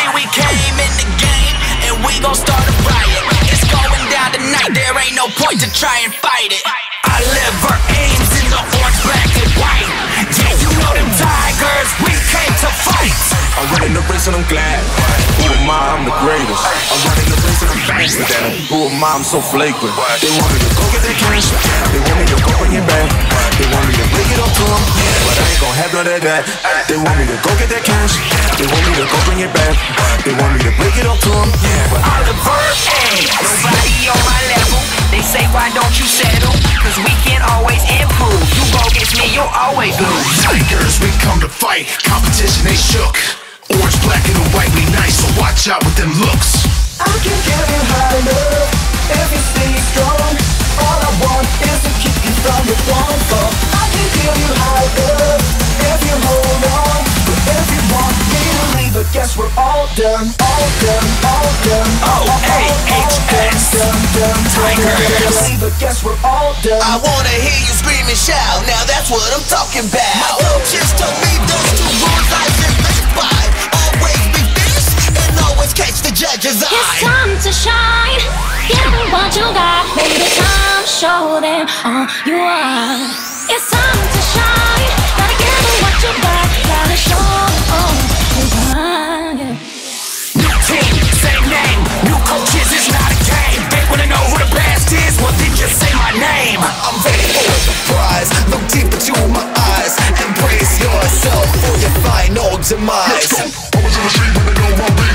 we came in the game, and we gon' start a riot. It's going down tonight, there ain't no point to try and fight it. I live for Ames in the orange, black, and white. Yeah, you know them tigers, we came to fight. I'm running the race and I'm glad. Who am I? I'm the greatest. I'm running the race and I'm faster than them. Who am I? I'm so flagrant. They want me to go get that cash. They want me to go bring it back. They want me to break it up to them, but I ain't gon' have none of that. They want me to go get that cash. They want me to go bring it back. They want me to break it up to them, but Oliver, hey, nobody on my level. They say why don't you settle? Cause we can always improve. You go against me, you'll always lose. Tigers, we come to fight. Competition, they shook. Orange, black, and white, we nice, so watch out with them looks. I can get you high enough if you stay strong. All I want is to keep you from the downfall. I can get you high enough if you hold on. But if you want me to leave, I guess we're all done. All done, all done. O-A-H-S, Tigers. Leave, I guess we're all done. I wanna hear you scream and shout. Now that's what I'm talking about. My coaches told me those two rules I just live by. Always be fierce and always catch the judge's eye. It's time to shine. Give them what you got, baby. Time to show them you are. It's time to shine. Gotta give them what you got. Gotta show them you are. New team, same name. New coaches, it's not a game. They wanna know who the best is. Well, then just say my name. I'm ready for the prize. Look deep into my eyes. Embrace yourself for your final demise. Let's go. I was in the street when they know my